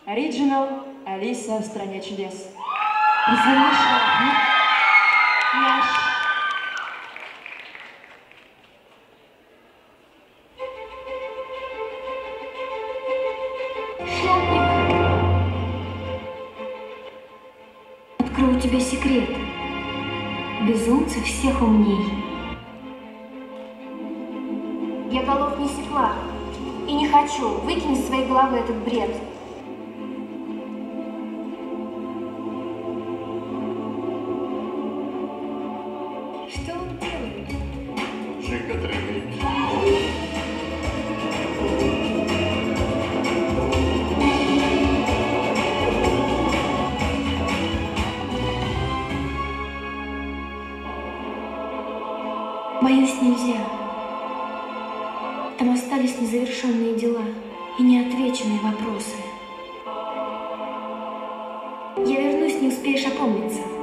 Original Алиса в стране чудес. Извини, Няш. Открою тебе секрет. Безумцы всех умней. Я голов не секла и не хочу. Выкинь из своей головы этот бред. Что он делает? Жека тренинг. Боюсь, нельзя. Там остались незавершенные дела и неотвеченные вопросы. Я вернусь, не успеешь опомниться.